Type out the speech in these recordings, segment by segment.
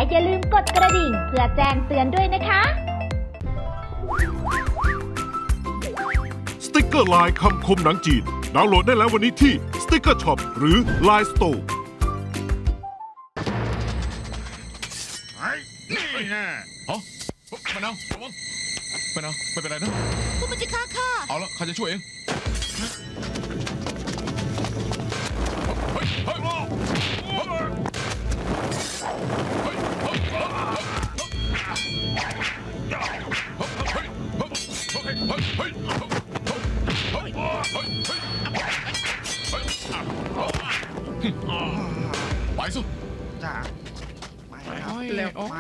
อย่าลืมกดกระดิ่งเพื่อแจ้งเตือนด้วยนะคะสติ๊กเกอร์ลายคำคมหนังจีนดาวน์โหลดได้แล้ววันนี้ที่ Sticker Shop หรือ Line Store มะนาวระวังมะนาวไม่เป็นไรนะคุณมันจะฆ่าข้าเอาละข้าจะช่วยเองไปสิจ้าไปครับเร็วไป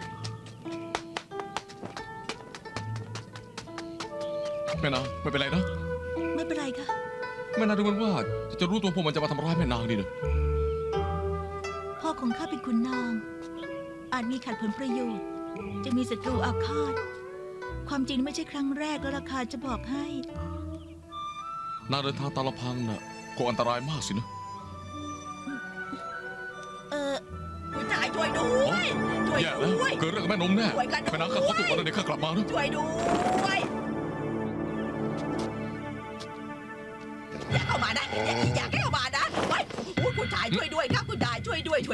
แม่นางไม่เป็นไรนะไม่เป็นไรค่ะแม่นางดูเหมือนว่าจะรู้ตัวพวกมันจะมาทำร้ายแม่นางนี่นะพ่อของข้าเป็นขุนนางอาจมีขัดผลประโยชน์จะมีศัตรูอาฆาตความจริงไม่ใช่ครั้งแรกแล้วราคาจะบอกให้นางเดินทางตามลำพังน่ะคงอันตรายมากสินะคุณนายช่วยด้วยช่วยด้วยเกิดเรื่องกับแม่นมแน่แม่นางข้าขอตัวก่อนเดี๋ยวข้ากลับมานะช่วยด้วยอย่าเข้ามานะอย่าเข้ามานะคุณชายช่วยด้วยครับคุณนายช่วยด้วย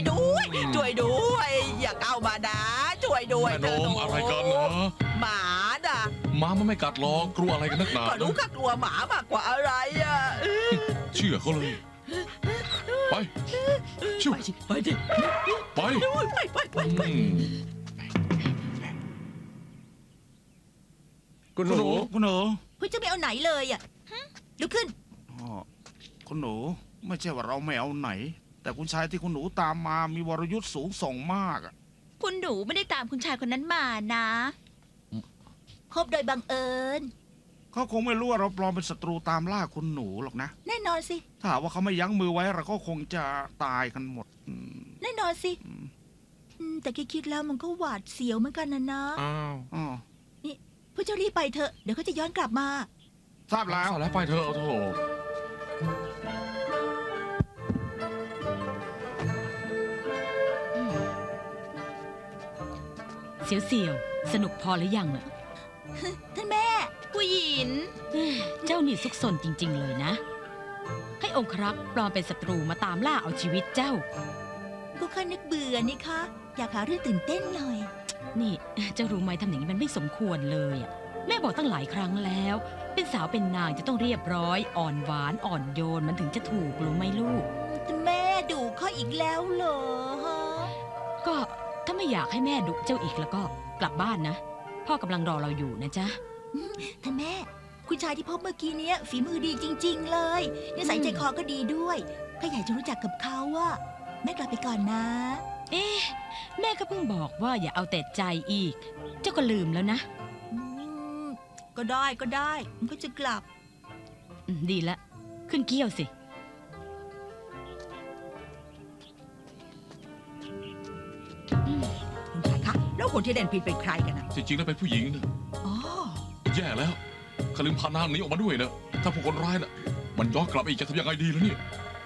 อย่าเข้ามานะช่วยด้วยแม่นมอะไรกันนะหมาน่ะหมามันไม่กัดหรอกกลัวอะไรกันนักหนาก็รู้ข้ากลัวหมามากกว่าอะไรอ่ะเชื่อเขาเลยไปชิวไปดิไปคุณหนูคุณจะไม่เอาไหนเลยอ่ะลุกขึ้นคุณหนูไม่ใช่ว่าเราไม่เอาไหนแต่คุณชายที่คุณหนูตามมามีวรยุทธ์สูงส่งมากอ่ะคุณหนูไม่ได้ตามคุณชายคนนั้นมานะพบโดยบังเอิญเขาคงไม่รู้ว่าเราปลอมเป็นศัตรูตามล่าคุณหนูหรอกนะแน่นอนสิถ้าว่าเขาไม่ยั้งมือไว้เราก็คงจะตายกันหมดแน่นอนสิแต่คิดแล้วมันก็หวาดเสียวเหมือนกันนะนี่พวกเจ้ารีบไปเถอะเดี๋ยวเขาจะย้อนกลับมาทราบแล้วไปเถอะโอ้โหเสี่ยวสนุกพอหรือยังน่ะท่านแม่ผู้หญิงเจ้านี่ซุกซนจริงๆเลยนะให้องครักษ์ปลอมเป็นศัตรูมาตามล่าเอาชีวิตเจ้าก็ข้านึกเบื่อนี่คะอยากหาเรื่องตื่นเต้นหน่อยนี่เจ้ารู้ไหมทำอย่างนี้มันไม่สมควรเลยอ่ะแม่บอกตั้งหลายครั้งแล้วเป็นสาวเป็นนางจะต้องเรียบร้อยอ่อนหวานอ่อนโยนมันถึงจะถูกรู้ไหมลูกแต่แม่ดุเขาอีกแล้วเหรอฮะก็ถ้าไม่อยากให้แม่ดุเจ้าอีกแล้วก็กลับบ้านนะพ่อกำลังรอเราอยู่นะจ๊ะท่านแม่คุณชายที่พบเมื่อกี้นี้ฝีมือดีจริงๆเลยนิสัยใจคอก็ดีด้วยข้าอยากจะรู้จักกับเขาว่าแม่กลับไปก่อนนะแม่ก็เพิ่งบอกว่าอย่าเอาแต่ใจอีกเจ้าก็ลืมแล้วนะก็ได้มันก็จะกลับดีละขึ้นเกี้ยวสิคุณชายคะแล้วคนที่เล่นผิดเป็นใครกันนะจริงๆแล้วเป็นผู้หญิงนะแย่แล้วข้าลืมพานางหนีออกมาด้วยนะถ้าพวกคนร้ายน่ะมันย้อนกลับอีกจะทำยังไงดีล่ะเนี่ย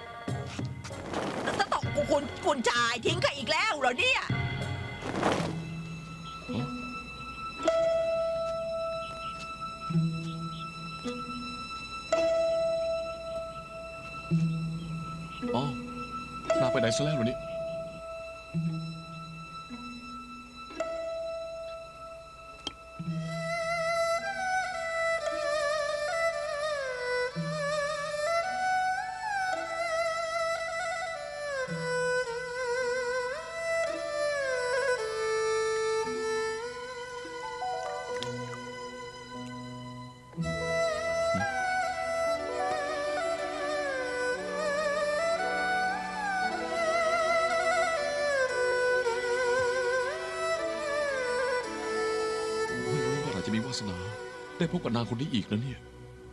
ถ้าตกคุณชายทิ้งข้าอีกแล้วเหรอเนี่ยนางไปไหนซะแล้วนี่จะมีวาสนาได้พบกับนางคนนี้อีกนะเนี่ย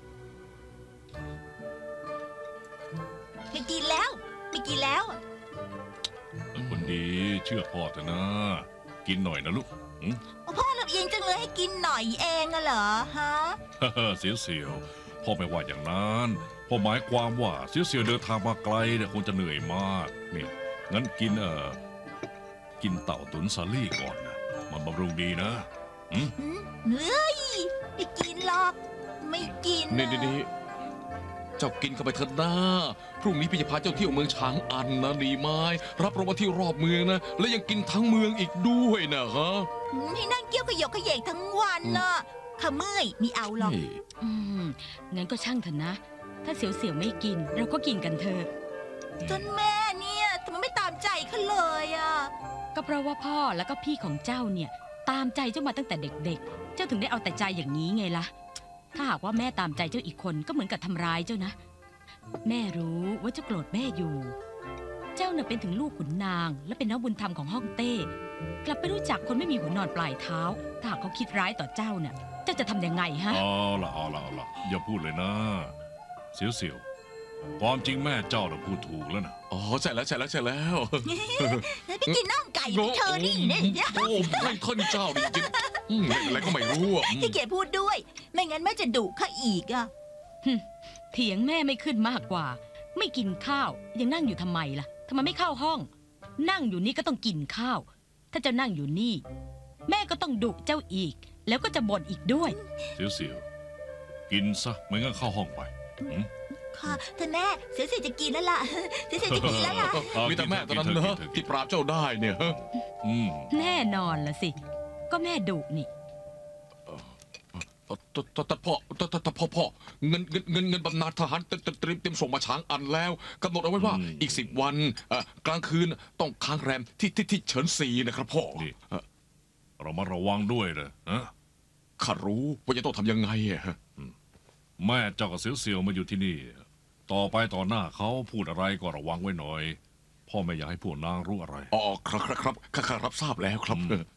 ไม่กินแล้วคนดีเชื่อพ่อเถอะนะกินหน่อยนะลูกพ่อลำเอียงจังเลยให้กินหน่อยเองอะเหรอฮะเสียวพ่อไม่ว่าอย่างนั้นพ่อหมายความว่าเสียวเดินทางมาไกลเนี่ยคงจะเหนื่อยมากเนี่ยงั้นกินกินเต่าตุ๋นซาลี่ก่อนนะมันบำรุงดีนะอืมเฮ้ยไม่กินหรอก ไม่กินนี่เจ้ากินเข้าไปเถอะนะพรุ่งนี้พี่จะพาเจ้าเที่ยวเมืองช้างอันนะดีไหมรับรางวัลที่รอบเมืองนะและยังกินทั้งเมืองอีกด้วยนะฮะให้นั่งเกี้ยวขยกขยเยกทั้งวันน่ะข้าเมื่อยไม่เอาหรอกนี่อืมงั้นก็ช่างเถอะนะ ถ้าเสียวๆไม่กิน เราก็กินกันเถอะจนแม่เนี่ยทำไมไม่ตามใจเขาเลยอ่ะก็เพราะว่าพ่อแล้วก็พี่ของเจ้าเนี่ยตามใจเจ้ามาตั้งแต่เด็กๆ เจ้าถึงได้เอาแต่ใจอย่างนี้ไงล่ะ ถ้าหากว่าแม่ตามใจเจ้าอีกคนก็เหมือนกับทำร้ายเจ้านะ แม่รู้ว่าเจ้าโกรธแม่อยู่ เจ้าน่ะเป็นถึงลูกขุนนางและเป็นน้องบุญธรรมของฮ่องเต้ กลับไปรู้จักคนไม่มีหัวนอนปลายเท้า ถ้าหากเขาคิดร้ายต่อเจ้าน่ะ เจ้าจะทำยังไงฮะเอาละอย่าพูดเลยนะเสียวความจริงแม่เจ้าน่ะพูดถูกแล้วนะอ๋อใช่แล้วแล้วไปกินน่องไก่ไปเธอนี่เนี่ยโอ้ไม่ท่านเจ้าดิจริงอะไรก็ไม่รู้อ่ะขี้เกียจพูดด้วย ไม่งั้นแม่จะดุข้าอีกอ่ะเถียงแม่ไม่ขึ้นมากกว่า ไม่กินข้าวยังนั่งอยู่ทำไมล่ะทำไมไม่เข้าห้อง นั่งอยู่นี่ก็ต้องกินข้าว ถ้าเจ้านั่งอยู่นี่ แม่ก็ต้องดุเจ้าอีก แล้วก็จะบ่นอีกด้วยเสียวกินซะไม่งั้นเข้าห้องไปอืมค่ะท่านแม่เสียจะกินแล้วล่ะ เสียจะกินแล้วล่ะมีแต่แม่ตอนนั้นเนอะที่ปราบเจ้าได้เนี่ยฮะอืมแน่นอนละสิ ก็แม่ดุนี่แต่พ่อเงินบำนาญทหารเตรียมส่งมาช้างอันแล้วกำหนดเอาไว้ว่าอีก10 วันกลางคืนต้องค้างแรมที่เฉินซีนะครับพ่อนี่เรามาระวังด้วยเลยนะข้ารู้ว่าจะต้องทำยังไงอะแม่เจ้ากับเสียวมาอยู่ที่นี่ ต่อไปต่อหน้าเขาพูดอะไรก็ระวังไว้หน่อย พ่อไม่อยากให้พวกนางรู้อะไรอ๋อครับข้ารับทราบแล้วครับ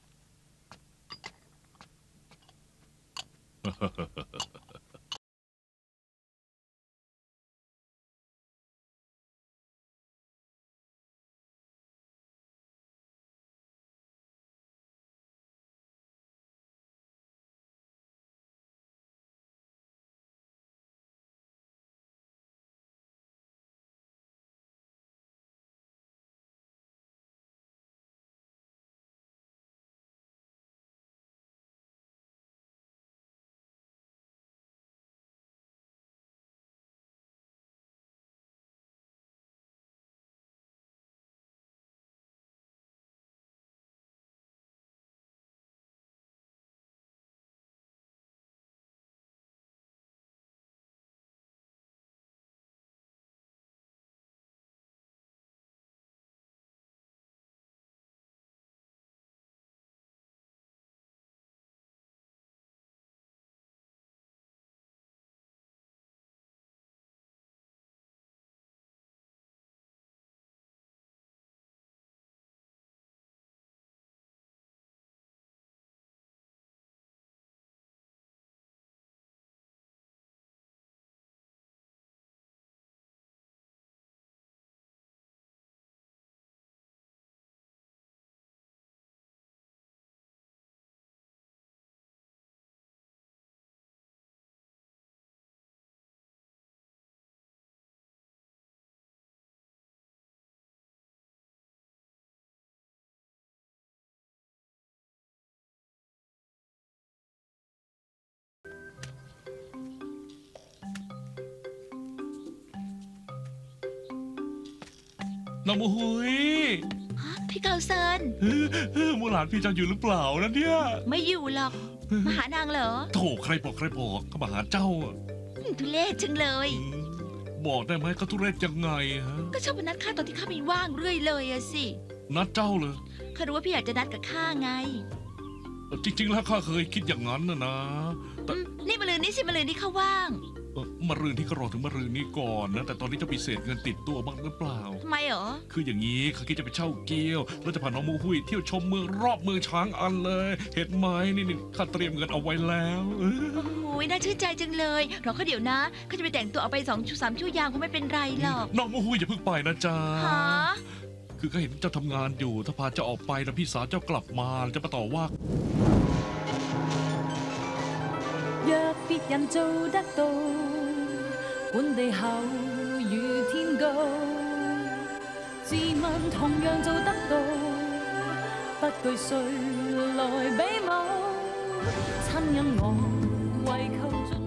น้องมูหุยพี่เกาเซินมูหลานพี่จะอยู่หรือเปล่านะเนี่ยไม่อยู่หรอก มาหานางเหรอโถใครบอกเขามาหาเจ้าอะทุเรศจังเลยบอกได้ไหมเขาทุเรศยังไงฮะก็ชอบมานัดข้าตอนที่ข้าไม่ว่างเรื่อยเลยอะสินัดเจ้าเลยข้ารู้ว่าพี่อยากจะนัดกับข้าไงจริง ๆ แล้วข้าเคยคิดอย่างนั้นนะแต่นี่มาลืนนี่สิมาลืนนี่ข้าว่างมารืนที่ก็รอถึงมารืนนี้ก่อนนะแต่ตอนนี้จะมีเศษเงินติดตัวบ้างหรือเปล่าทำไมเหรอคืออย่างนี้เขาคิดจะไปเช่าเกี้ยวแล้วจะพาน้องมูหุยเที่ยวชมเมืองรอบเมืองช้างอันเลยเห็นไหมนี่ข้าเตรียมเงินเอาไว้แล้วโอ้โหน่าชื่นใจจังเลยรอเขาเดี๋ยวนะข้าจะไปแต่งตัวเอาไป2 ชั่ว 3 ชั่วยามคงไม่เป็นไรหรอกน้องมูหุยอย่าเพิ่งไปนะจ๊ะหาคือเขาเห็นเจ้าทำงานอยู่ถ้าพาเจ้าออกไปแล้วพี่สาวเจ้ากลับมาจะมาต่อว่า若別人做得到，管地厚與天高，自問同樣做得到， 不懼誰來比武，親恩我為求盡。